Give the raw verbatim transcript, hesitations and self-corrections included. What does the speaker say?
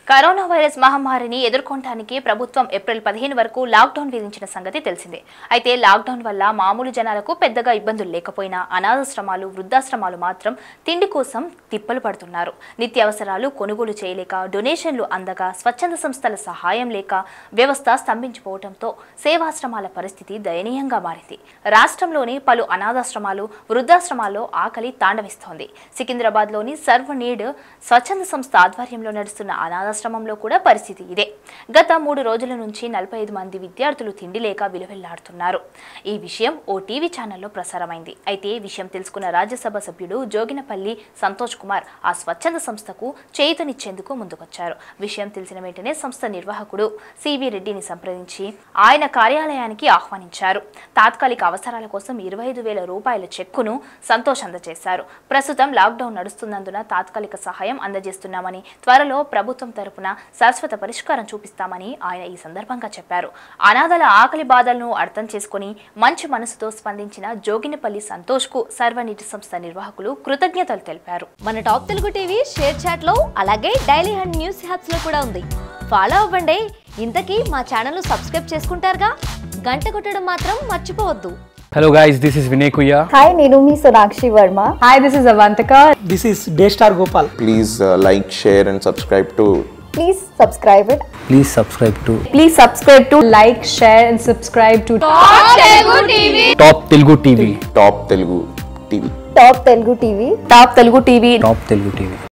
Corona virus మహమ్మారిని ఎదుర్కొనడానికి ప్రభుత్వం April పదిహేను వరకు లాక్డౌన్ విధించిన సంగతి తెలిసిందే. అయితే లాక్డౌన్ వల్ల మామూలు జనాలకు పెద్దగా ఇబ్బందులు లేకపోయినా అనాథాశ్రమాలు, వృద్ధాశ్రమాలు మాత్రం తిండి కోసం తిప్పలు పడుతున్నారు. నిత్యావసరాలు కొనుగోలు చేయలేక, డొనేషన్లు అందగా, స్వచ్ఛంద సంస్థల సహాయం లేక వ్యవస్థ స్తంభించిపోవడంతో సేవాశ్రమాల పరిస్థితి దయనీయంగా మారింది. రాష్ట్రంలోని పలు అనాథాశ్రమాలు, వృద్ధాశ్రమాల్లో ఆకలి తాండవిస్తోంది. సికింద్రాబాద్లోని సర్వ నీడ్ స్వచ్ఛంద సంస్థ ఆధ్వర్యంలో నడుస్తున్న అనాథాశ్రమంలో కూడా పరిస్థితి ఇదే. గత మూడు రోజుల నుంచి నలభై ఐదు మంది విద్యార్థులు తిండి లేక విలువెల్లాడుతున్నారు. ఈ విషయం ఓ టీవీ ఛానల్లో ప్రసారమైంది. అయితే విషయం తెలుసుకున్న రాజ్యసభ సభ్యుడు జోగినపల్లి సంతోష్ కుమార్ ఆ స్వచ్ఛంద సంస్థకు చేయూతనిచ్చేందుకు ముందుకొచ్చారు. విషయం తెలిసిన వెంటనే సంస్థ నిర్వాహకుడు సివి రెడ్డిని సంప్రదించి ఆయన కార్యాలయానికి ఆహ్వానించారు. తాత్కాలిక అవసరాల కోసం ఇరవై ఐదు వేల రూపాయల చెక్కును సంతోష్ అందజేశారు. ప్రస్తుతం లాక్డౌన్ నడుస్తున్నందున తాత్కాలిక సహాయం అందజేస్తున్నామని, త్వరలో ప్రభుత్వం తరపున శాశ్వత పరిష్కారం చూపిస్తామని ఆయన ఈ సందర్భంగా చెప్పారు. అనాథల ఆకలి బాధలను అర్థం చేసుకుని మంచి మనసుతో స్పందించిన జోగినపల్లి సంతోష్ కు సర్వనీటి సంస్థ నిర్వాహకులు కృతజ్ఞతలు తెలిపారు. మన top Telugu TV ShareChat లో, అలాగే డైలీ హండ్ న్యూస్ హ్యాప్స్ లో కూడా ఉంది. ఫాలో అవ్వండి. ఇంతకీ మా ఛానల్ సబ్స్క్రైబ్ చేసుకుంటారుగా, గంట కొట్టడం మాత్రం మర్చిపోవద్దు. Hello guys, this is Vinay Kuya. Hi, Nirumi Sonakshi Verma. Hi, this is Avantika. This is Daystar Gopal. Please uh, like, share and subscribe to. Please subscribe it. Please subscribe to Please subscribe to like, share and subscribe to Top Telugu T V. Top Telugu T V. Top Telugu T V. Top Telugu T V. Top Telugu T V. Top Telugu T V.